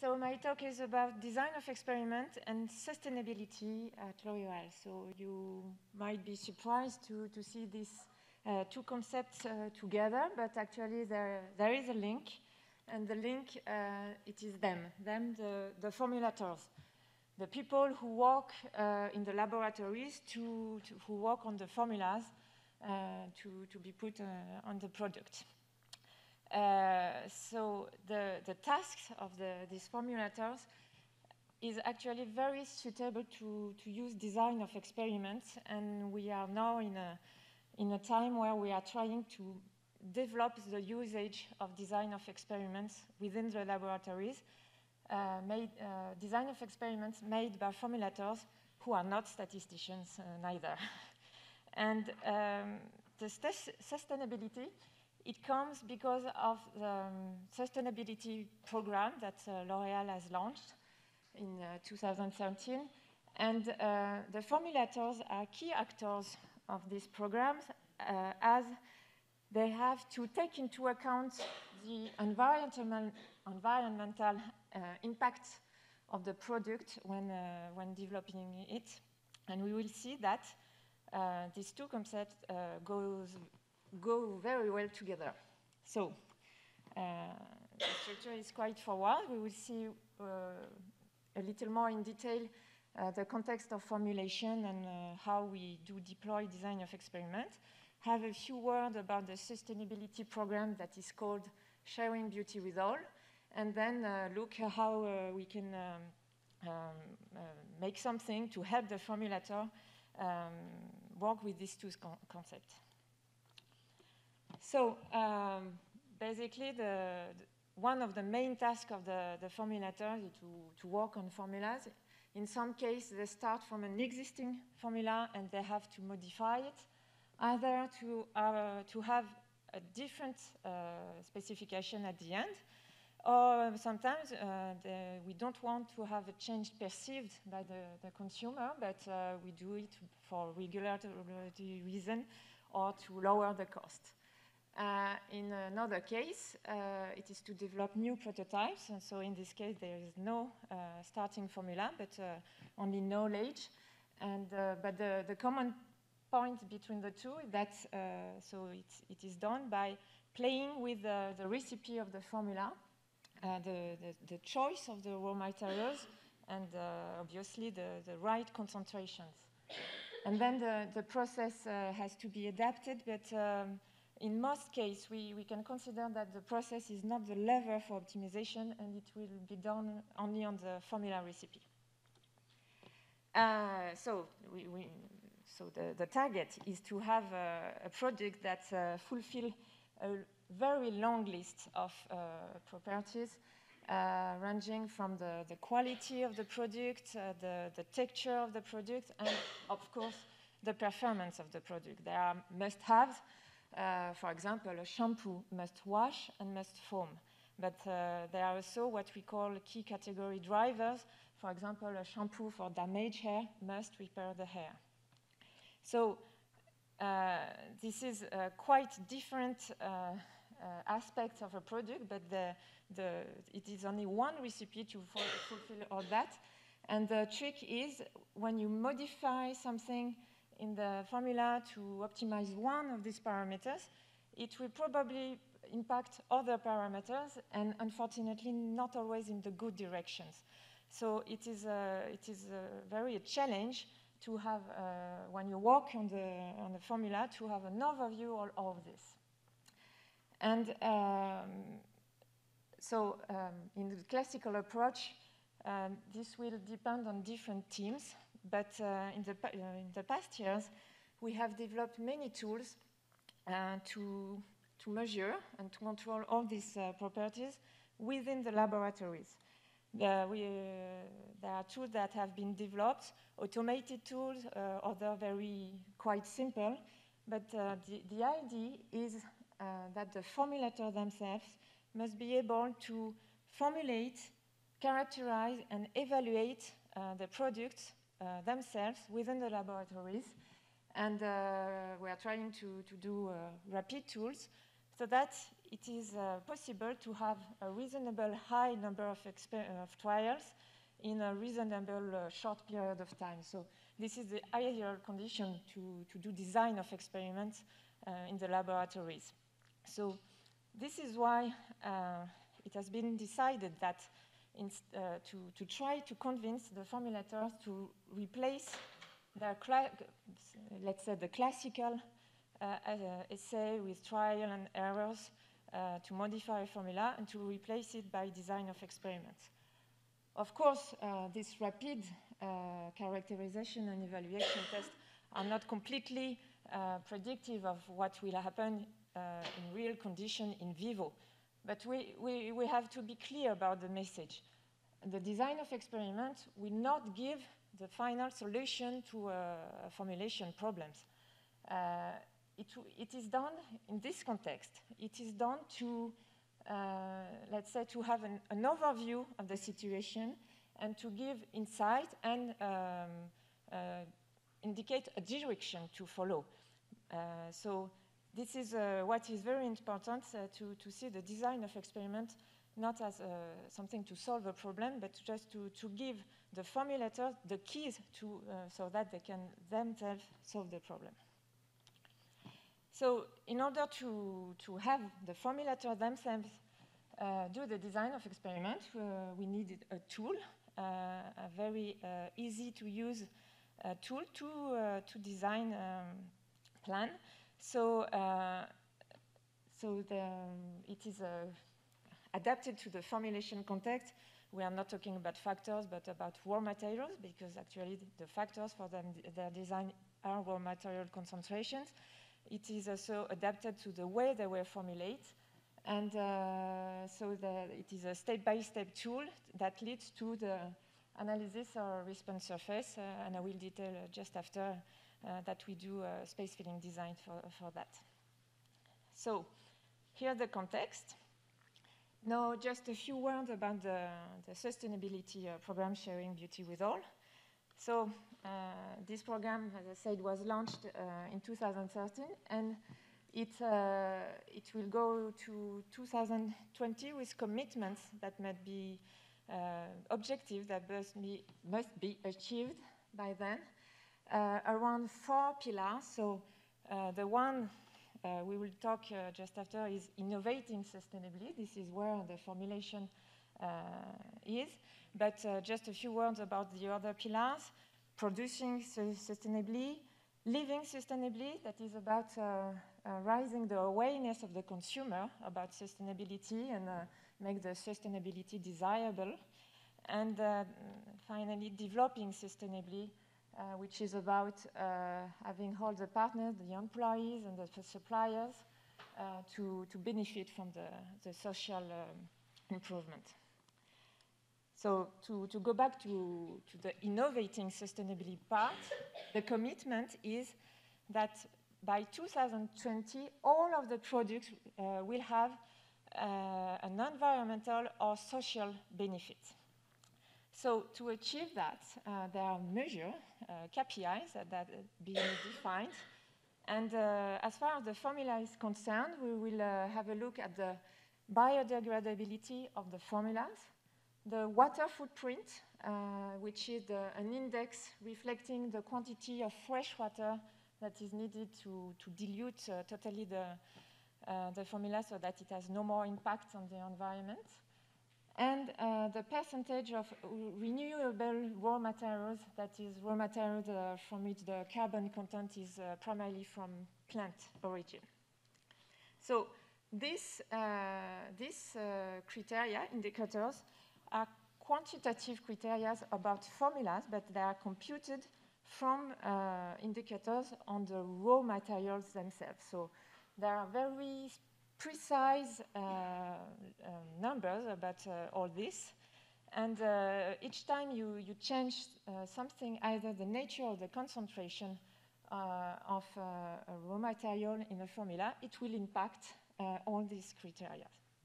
So my talk is about design of experiment and sustainability at L'Oréal. So you might be surprised to see these two concepts together, but actually there is a link, and the link, it is them, the formulators, the people who work in the laboratories who work on the formulas to be put on the product. So the tasks of these formulators is actually very suitable to use design of experiments, and we are now in a time where we are trying to develop the usage of design of experiments within the laboratories, design of experiments made by formulators who are not statisticians neither. And the sustainability, it comes because of the sustainability program that L'Oréal has launched in 2013. And the formulators are key actors of these programs as they have to take into account the environmental impact of the product when developing it. And we will see that these two concepts go very well together. So the structure is quite forward. We will see a little more in detail the context of formulation and how we do deploy design of experiment. Have a few words about the sustainability program that is called Sharing Beauty with All, and then look at how we can make something to help the formulator work with these two concepts. So basically, one of the main tasks of the formulator is to work on formulas. In some cases, they start from an existing formula and they have to modify it, either to have a different specification at the end, or sometimes we don't want to have a change perceived by the consumer, but we do it for regulatory reason or to lower the cost. In another case, it is to develop new prototypes, and so in this case there is no starting formula, but only knowledge. And but the common point between the two is that so it is done by playing with the recipe of the formula, the choice of the raw materials, and obviously the right concentrations. And then the process has to be adapted, but in most cases, we can consider that the process is not the lever for optimization, and it will be done only on the formula recipe. So the target is to have a product that fulfills a very long list of properties, ranging from the quality of the product, the texture of the product, and of course, the performance of the product. There are must-haves. For example, a shampoo must wash and must foam. But there are also what we call key category drivers. For example, a shampoo for damaged hair must repair the hair. So this is quite different aspects of a product, but it is only one recipe to fulfill all that. And the trick is when you modify something in the formula to optimize one of these parameters, it will probably impact other parameters, and unfortunately not always in the good directions. So it is very a challenge to have, when you work on the formula, to have an overview of all of this. And in the classical approach, this will depend on different teams. But in the past years, we have developed many tools to measure and to control all these properties within the laboratories. There are tools that have been developed, automated tools, other very quite simple. But the idea is that the formulator themselves must be able to formulate, characterize, and evaluate the products themselves within the laboratories. And we are trying to do rapid tools so that it is possible to have a reasonable high number of trials in a reasonable short period of time. So this is the ideal condition to do design of experiments in the laboratories. So this is why it has been decided that to try to convince the formulators to replace the let's say the classical essay with trial and errors to modify a formula and to replace it by design of experiments. Of course, this rapid characterization and evaluation tests are not completely predictive of what will happen in real condition in vivo. But we have to be clear about the message. The design of experiments will not give the final solution to formulation problems. It is done in this context. It is done to, let's say, to have an overview of the situation and to give insight and indicate a direction to follow. So this is what is very important to see the design of experiment not as something to solve a problem, but just to give the formulators the keys so that they can themselves solve the problem. So in order to have the formulators themselves do the design of experiment, we needed a tool, a very easy to use tool to design plan. So, it is adapted to the formulation context. We are not talking about factors, but about raw materials, because actually the factors for their design are raw material concentrations. It is also adapted to the way they were formulated. And it is a step-by-step tool that leads to the analysis of response surface, and I will detail just after that we do space filling design for that. So here the context. Now just a few words about the sustainability program Sharing Beauty with All. So this program, as I said, was launched in 2013, and it will go to 2020 with commitments that might be objectives that must be achieved by then. Around 4 pillars. So the one we will talk just after is innovating sustainably. This is where the formulation is. But just a few words about the other pillars. Producing sustainably, living sustainably, that is about raising the awareness of the consumer about sustainability and make the sustainability desirable. And finally, developing sustainably, which is about having all the partners, the employees and the suppliers to benefit from the social improvement. So to go back to the innovating sustainability part, the commitment is that by 2020, all of the products will have an environmental or social benefit. So to achieve that, there are measures, KPIs that are being defined. And as far as the formula is concerned, we will have a look at the biodegradability of the formulas, the water footprint, which is an index reflecting the quantity of fresh water that is needed to dilute totally the formula so that it has no more impact on the environment. And the percentage of renewable raw materials, that is raw materials from which the carbon content is primarily from plant origin. So these criteria, indicators, are quantitative criteria about formulas, but they are computed from indicators on the raw materials themselves. So there are very precise numbers about all this. And each time you change something, either the nature or the concentration of a raw material in a formula, it will impact all these criteria.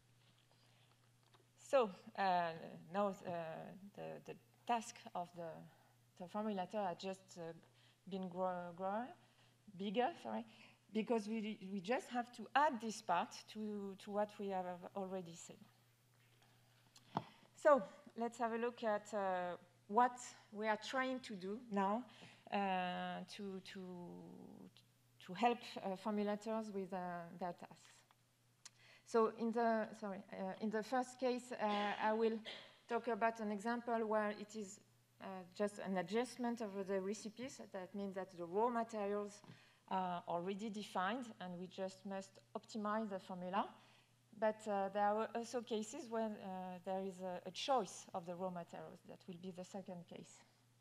So now the task of the formulator has just been bigger, because we just have to add this part to what we have already said. So let's have a look at what we are trying to do now to help formulators with their tasks. So in the first case, I will talk about an example where it is just an adjustment of the recipes. That means that the raw materials are already defined, and we just must optimize the formula. But there are also cases where there is a choice of the raw materials. That will be the second case.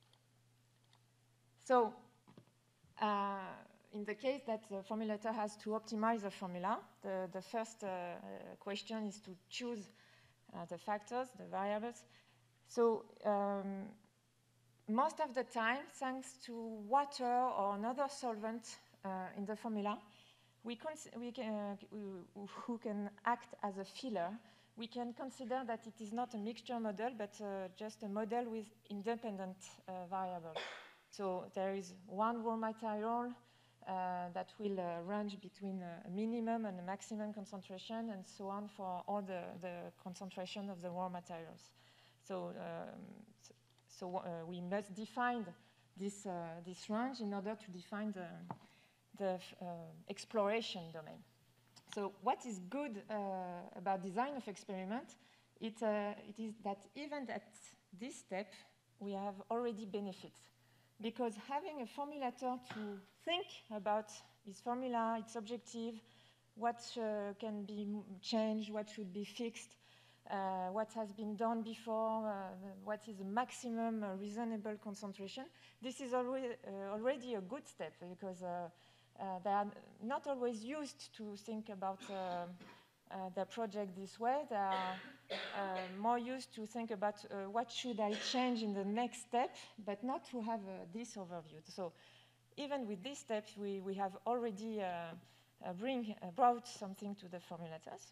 So in the case that the formulator has to optimize the formula, the first question is to choose the factors, the variables. So most of the time, thanks to water or another solvent in the formula, who can act as a filler, we can consider that it is not a mixture model, but just a model with independent variables. So there is one raw material that will range between a minimum and a maximum concentration, and so on for all the concentration of the raw materials. So, we must define this range in order to define the exploration domain. So what is good about design of experiment, it is that even at this step, we have already benefits. Because having a formulator to think about its formula, its objective, what can be changed, what should be fixed, what has been done before, what is the maximum reasonable concentration, this is already a good step, because they are not always used to think about their project this way. They are more used to think about what should I change in the next step, but not to have this overview. So even with these steps, we have already brought something to the formulators.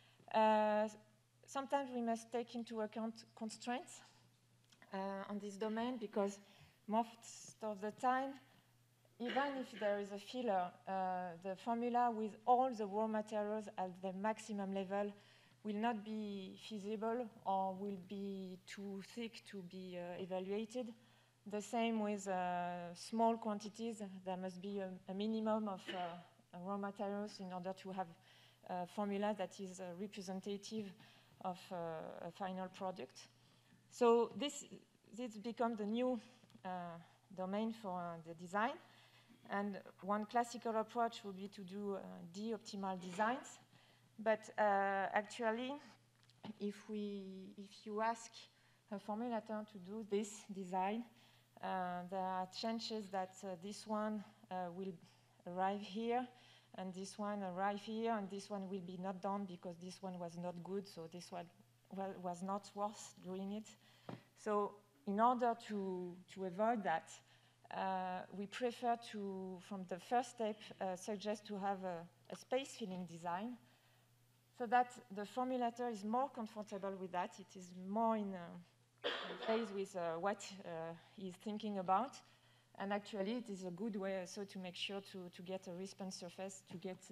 Sometimes we must take into account constraints on this domain, because most of the time, even if there is a filler, the formula with all the raw materials at the maximum level will not be feasible or will be too thick to be evaluated. The same with small quantities. There must be a minimum of raw materials in order to have a formula that is representative of a final product. So this becomes the new domain for the design. And one classical approach would be to do de-optimal designs. But actually, if you ask a formulator to do this design, there are chances that this one will arrive here, and this one arrive here, and this one will be not done because this one was not good, so this one was not worth doing it. So in order to avoid that, we prefer to, from the first step, suggest to have a space-filling design, so that the formulator is more comfortable with that. It is more in phase with what he's thinking about. And actually, it is a good way also to make sure to get a response surface, to get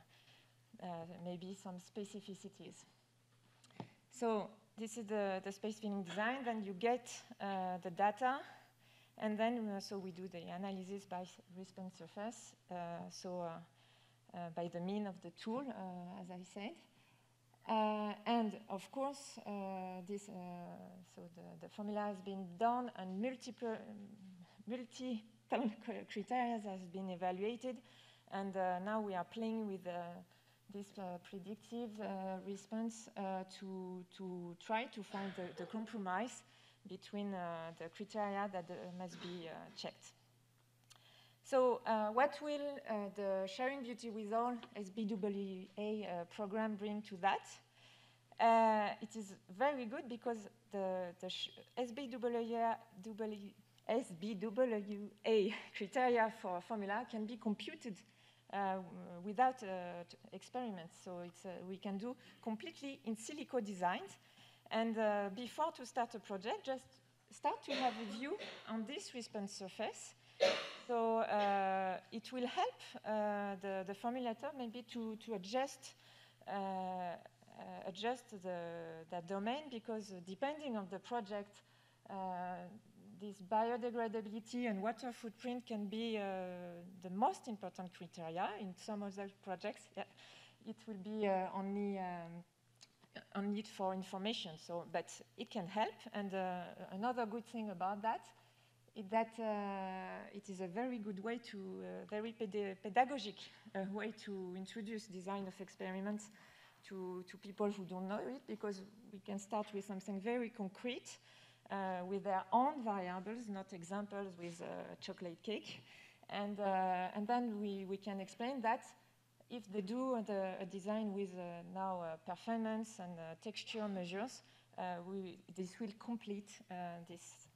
maybe some specificities. So this is the space-filling design. Then you get the data. And then so we do the analysis by response surface, by the mean of the tool, as I said. And of course, the formula has been done, and multiple criteria has been evaluated. And now we are playing with this predictive response to try to find the compromise between the criteria that must be checked. So what will the Sharing Beauty with All SBWA program bring to that? It is very good because the SBWA criteria for formula can be computed without experiments. So we can do completely in silico designs. And before to start a project, just start to have a view on this response surface So it will help the formulator maybe to adjust that domain, because depending on the project, this biodegradability and water footprint can be the most important criteria. In some other projects, it will be only it for information. So, but it can help. And another good thing about that is that it is a very good way to, very pedagogic way to introduce design of experiments to people who don't know it, because we can start with something very concrete with their own variables, not examples with chocolate cake. And then we can explain that if they do a design with now performance and texture measures, this will complete this.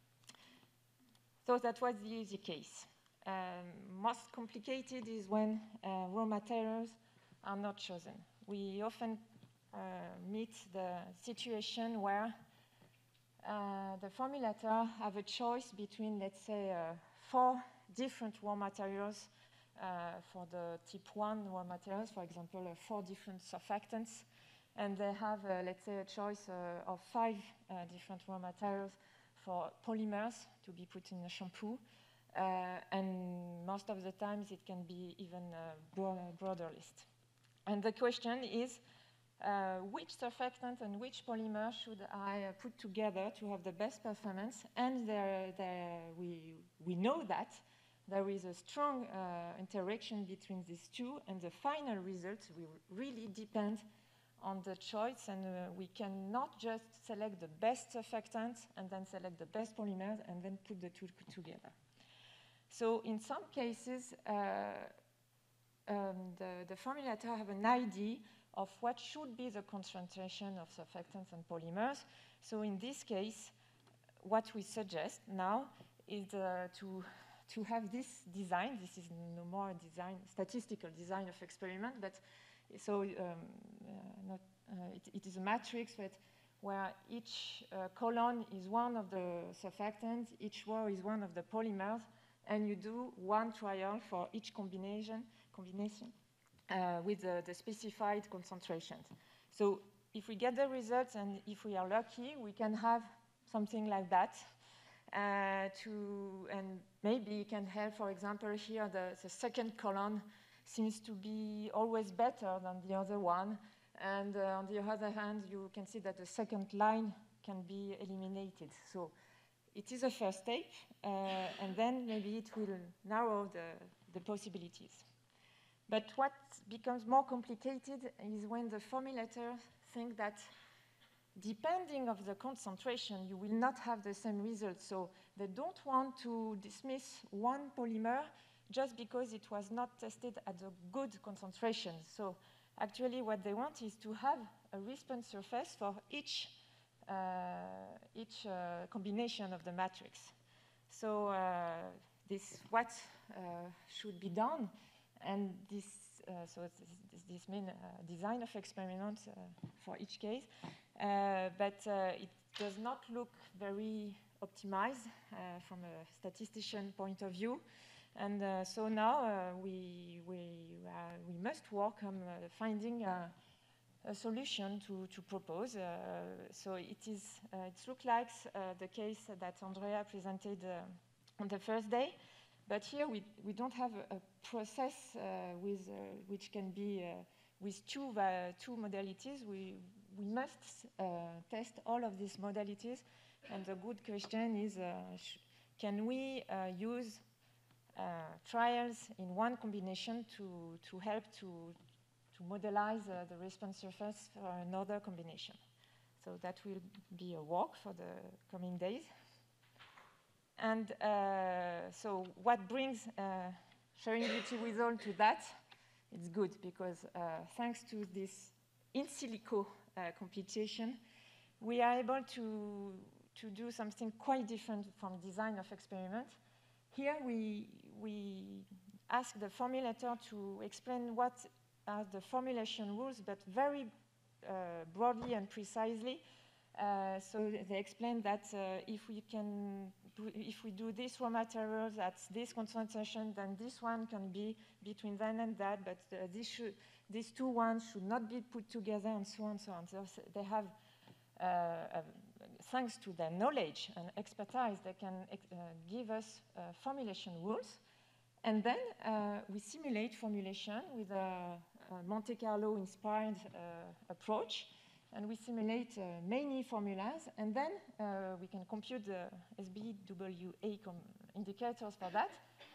So that was the easy case. Most complicated is when raw materials are not chosen. We often meet the situation where the formulator have a choice between, let's say, 4 different raw materials for the type 1 raw materials, for example, 4 different surfactants, and they have, let's say, a choice of 5 different raw materials for polymers to be put in a shampoo, and most of the times it can be even a broader list. And the question is, which surfactant and which polymer should I put together to have the best performance? And we know that there is a strong interaction between these two, and the final result will really depend on the choice, and we cannot just select the best surfactant and then select the best polymers and then put the two together. So in some cases, the formulator have an idea of what should be the concentration of surfactants and polymers. So in this case, what we suggest now is to have this design. This is no more design, statistical design of experiment, but so it is a matrix where each column is one of the surfactants, each row is one of the polymers, and you do one trial for each combination with the specified concentrations. So if we get the results, and if we are lucky, we can have something like that. And maybe it can help, for example, here the second column seems to be always better than the other one. And on the other hand, you can see that the second line can be eliminated. So it is a first step, and then maybe it will narrow the possibilities. But what becomes more complicated is when the formulators think that depending on the concentration, you will not have the same result. So they don't want to dismiss one polymer just because it was not tested at a good concentration. So actually what they want is to have a response surface for each combination of the matrix. So this what should be done, and this means design of experiments for each case, but it does not look very optimized from a statistician point of view. And so now we must work on finding a solution to propose. So it looks like the case that Andrea presented on the first day, but here we don't have a process which can be with two modalities. We must test all of these modalities, and the good question is, can we use trials in one combination to help to modelize the response surface for another combination? So that will be a work for the coming days. And so what brings sharing beauty with all to that? It's good, because thanks to this in silico computation, we are able to do something quite different from design of experiment. Here we ask the formulator to explain what are the formulation rules, but very broadly and precisely. So they explain that if we can if we do this raw materials at this concentration, then this one can be between then and that, but these two ones should not be put together, and so on and so on. So they have, thanks to their knowledge and expertise, they can give us formulation rules. And then we simulate formulation with a Monte Carlo inspired approach. And we simulate many formulas, and then we can compute the SBWA indicators for that,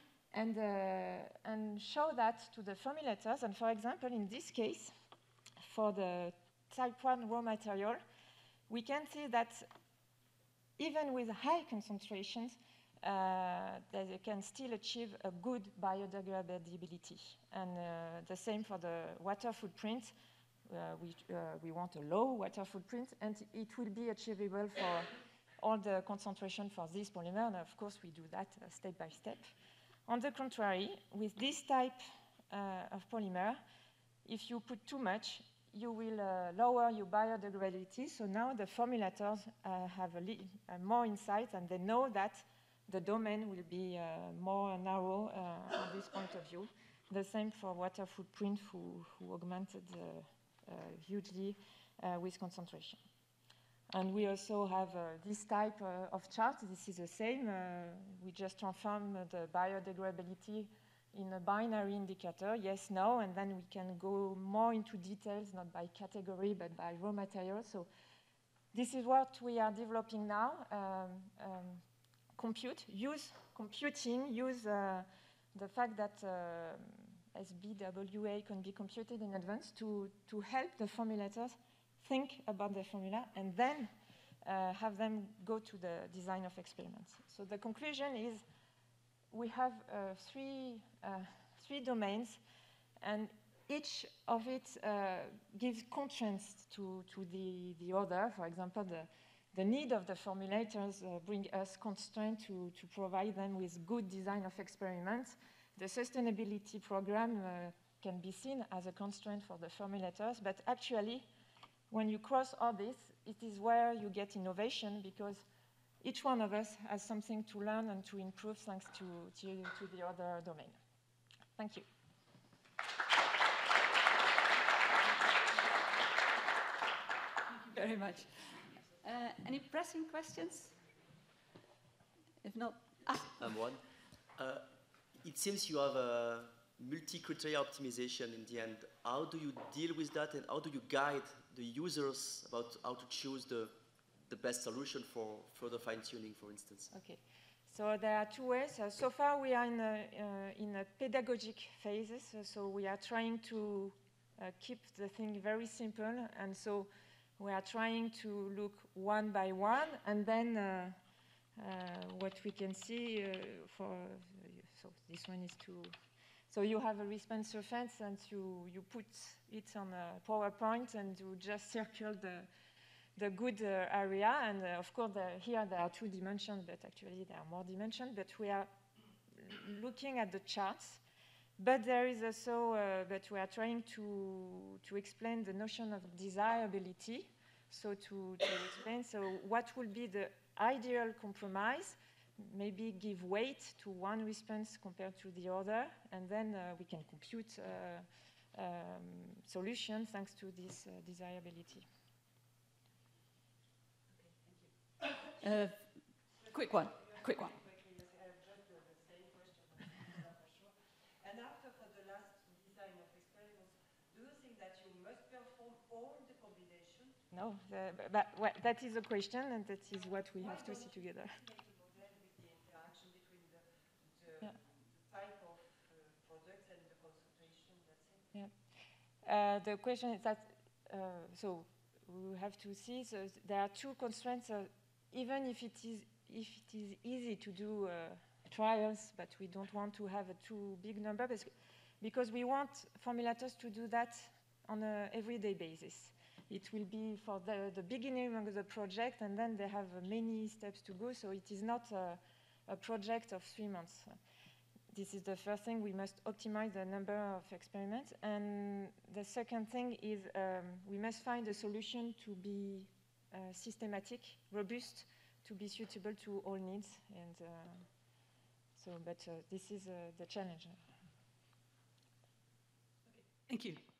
and show that to the formulators. And for example, in this case, for the type 1 raw material, we can see that even with high concentrations, they can still achieve a good biodegradability. And the same for the water footprint. We want a low water footprint, and it will be achievable for all the concentration for this polymer, and of course we do that step by step. On the contrary, with this type of polymer, if you put too much, you will lower your biodegradability, so now the formulators have more insight, and they know that the domain will be more narrow on this point of view. The same for water footprint, who augmented hugely with concentration. And we also have this type of chart. This is the same. We just transform the biodegradability in a binary indicator, yes, no, and then we can go more into details, not by category, but by raw material. So this is what we are developing now. Use the fact that SBWA can be computed in advance to help the formulators think about the formula and then have them go to the design of experiments. So the conclusion is we have three domains, and each of it gives constraints to the other. For example, the need of the formulators bring us constraints to provide them with good design of experiments. The sustainability program can be seen as a constraint for the formulators, but actually, when you cross all this, it is where you get innovation, because each one of us has something to learn and to improve thanks to the other domain. Thank you. Thank you very much. Any pressing questions? If not, One. It seems you have a multi-criteria optimization in the end. How do you deal with that, and how do you guide the users about how to choose the best solution for further fine-tuning, for instance? Okay. So there are two ways. So far, we are in a pedagogic phases. So we are trying to keep the thing very simple, and so we are trying to look one by one, and then what we can see so this one is so you have a response surface, and you put it on a PowerPoint, and you just circle the good area. And of course, here there are 2 dimensions, but actually there are more dimensions. But we are looking at the charts. But there is also, but we are trying to explain the notion of desirability. So to explain, so what will be the ideal compromise? Maybe give weight to one response compared to the other, and then we can compute solutions thanks to this desirability. Okay, quick one. And after, for the last design of experiments, do you think that you must perform all the combination? No, but that is a question, and that is what we have to see together. The question is that, so we have to see, so there are 2 constraints, even if it is easy to do trials, but we don't want to have a too big number, because we want formulators to do that on an everyday basis. It will be for the beginning of the project, and then they have many steps to go, so it is not a project of 3 months. This is the first thing. We must optimize the number of experiments. And the second thing is we must find a solution to be systematic, robust, to be suitable to all needs. And but this is the challenge. Thank you.